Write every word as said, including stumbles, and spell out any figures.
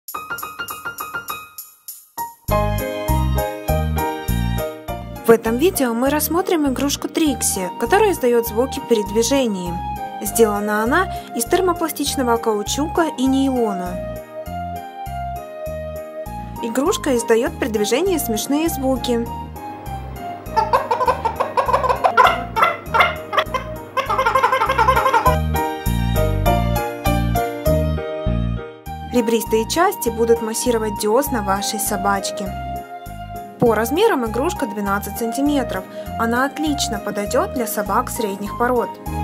В этом видео мы рассмотрим игрушку Трикси, которая издает звуки при движении. Сделана она из термопластичного каучука и нейлона. Игрушка издает при движении смешные звуки. Ребристые части будут массировать десна вашей собачки. По размерам игрушка двенадцать сантиметров. Она отлично подойдет для собак средних пород.